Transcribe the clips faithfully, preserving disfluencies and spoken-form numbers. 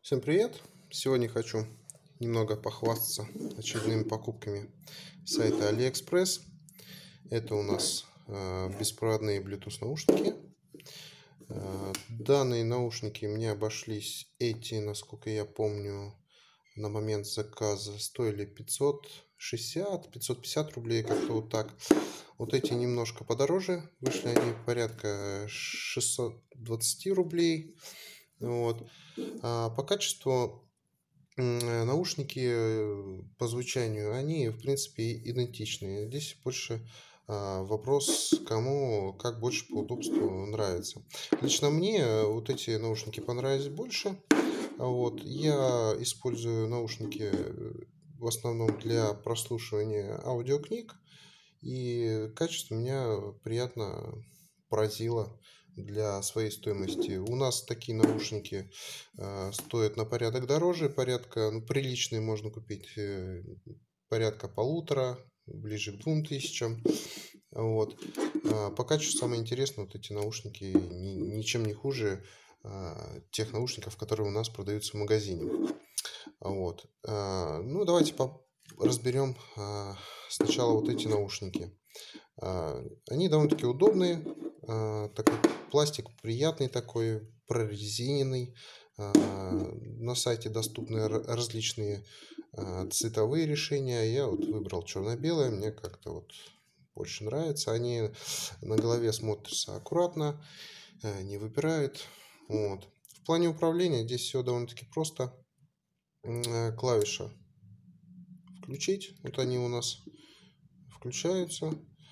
Всем привет! Сегодня хочу немного похвастаться очередными покупками с сайта AliExpress. Это у нас э, беспроводные Bluetooth наушники. Э, данные наушники мне обошлись, эти, насколько я помню, на момент заказа стоили пятьсот шестьдесят — пятьсот пятьдесят рублей, как-то вот так. Вот эти немножко подороже, вышли они порядка шестьсот двадцать рублей. Вот. А по качеству наушники по звучанию, они в принципе идентичные. Здесь больше а, вопрос, кому как больше по удобству нравится. Лично мне вот эти наушники понравились больше. Вот. Я использую наушники в основном для прослушивания аудиокниг, и качество меня приятно поразило для своей стоимости. У нас такие наушники э, стоят на порядок дороже, порядка, ну, приличные можно купить, э, порядка полутора, ближе к двум тысячам. Вот. А по качеству самое интересное, вот эти наушники ни, ничем не хуже а, тех наушников, которые у нас продаются в магазине. Вот. А, ну, давайте по разберем а, сначала вот эти наушники. А, они довольно-таки удобные. А, такой пластик приятный такой, прорезиненный. А, на сайте доступны различные а, цветовые решения. Я вот выбрал черно-белое, мне как-то вот больше нравится. Они на голове смотрятся аккуратно, не выпирают. Вот. В плане управления здесь все довольно-таки просто. Клавиша включить, вот они у нас включаются.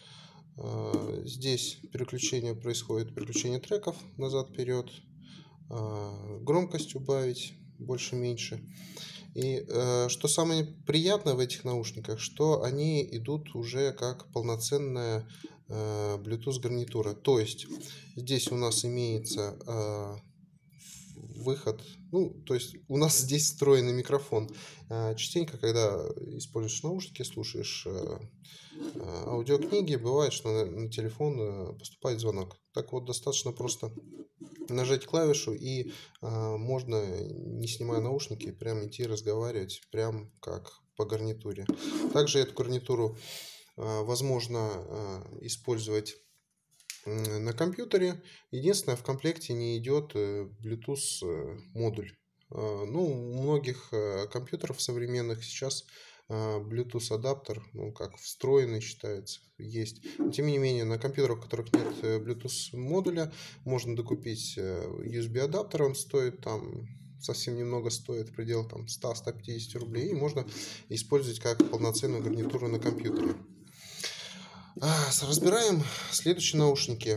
Здесь переключение происходит, переключение треков назад-вперед, громкость убавить больше-меньше. И что самое приятное в этих наушниках, что они идут уже как полноценная Bluetooth гарнитура. То есть здесь у нас имеется выход, ну, то есть у нас здесь встроенный микрофон. Частенько, когда используешь наушники, слушаешь аудиокниги, бывает, что на, на телефон поступает звонок. Так вот, достаточно просто нажать клавишу, и а, можно, не снимая наушники, прям идти разговаривать, прям как по гарнитуре. Также эту гарнитуру а, возможно а, использовать на компьютере. Единственное, в комплекте не идет Bluetooth модуль. Ну, у многих компьютеров современных сейчас Bluetooth адаптер, ну, как встроенный считается, есть. Но, тем не менее, на компьютерах, у которых нет Bluetooth модуля, можно докупить ю эс би адаптер, он стоит там совсем немного, стоит в пределах там сто — сто пятьдесят рублей, и можно использовать как полноценную гарнитуру на компьютере. Разбираем следующие наушники.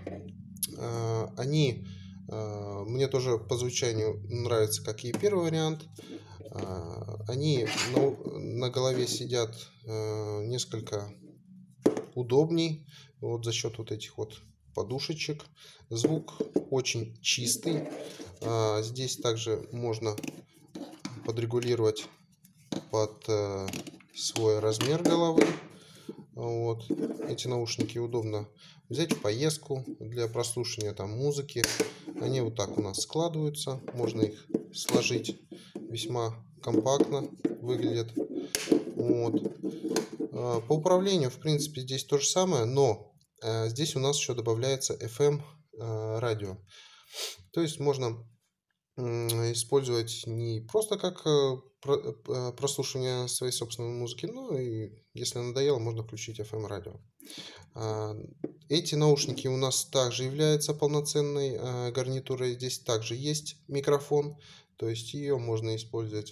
Они мне тоже по звучанию нравятся, как и первый вариант. Они на, на голове сидят несколько удобней, вот за счет вот этих вот подушечек. Звук очень чистый. Здесь также можно подрегулировать под свой размер головы. Вот. Эти наушники удобно взять в поездку для прослушивания там музыки. Они вот так у нас складываются. Можно их сложить, весьма компактно выглядят. Вот. По управлению, в принципе, здесь то же самое, но здесь у нас еще добавляется эф эм радио. То есть можно использовать не просто как прослушивание своей собственной музыки, но и если надоело, можно включить эф эм радио. Эти наушники у нас также являются полноценной гарнитурой. Здесь также есть микрофон, то есть ее можно использовать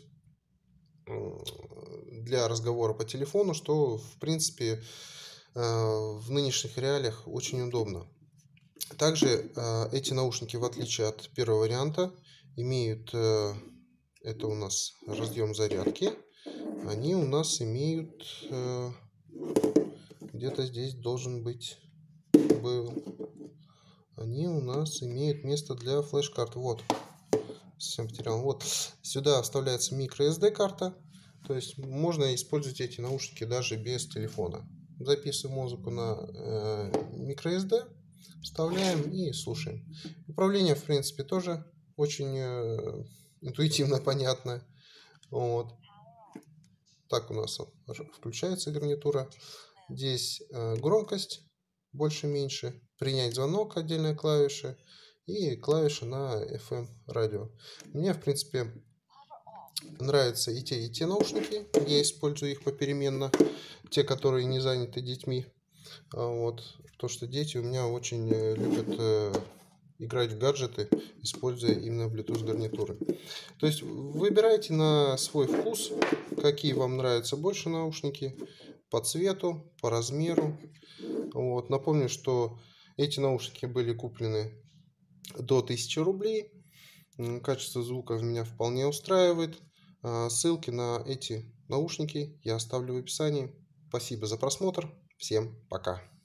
для разговора по телефону, что в принципе в нынешних реалиях очень удобно. Также эти наушники, в отличие от первого варианта, имеют, это у нас разъем зарядки, они у нас имеют, где-то здесь должен быть, был, они у нас имеют место для флеш-карт. Вот, совсем потерял. Вот, сюда вставляется микро эс ди карта, то есть можно использовать эти наушники даже без телефона. Записываем музыку на микро эс ди, вставляем и слушаем. Управление, в принципе, тоже очень интуитивно понятно. Вот. Так у нас включается гарнитура. Здесь громкость больше-меньше. Принять звонок — отдельная клавиша. И клавиша на эф эм радио. Мне, в принципе, нравятся и те, и те наушники. Я использую их попеременно. Те, которые не заняты детьми. Вот. То, что дети у меня очень любят играть в гаджеты, используя именно Bluetooth гарнитуры. То есть выбирайте на свой вкус, какие вам нравятся больше наушники, по цвету, по размеру. Вот. Напомню, что эти наушники были куплены до тысячи рублей. Качество звука меня вполне устраивает. Ссылки на эти наушники я оставлю в описании. Спасибо за просмотр. Всем пока.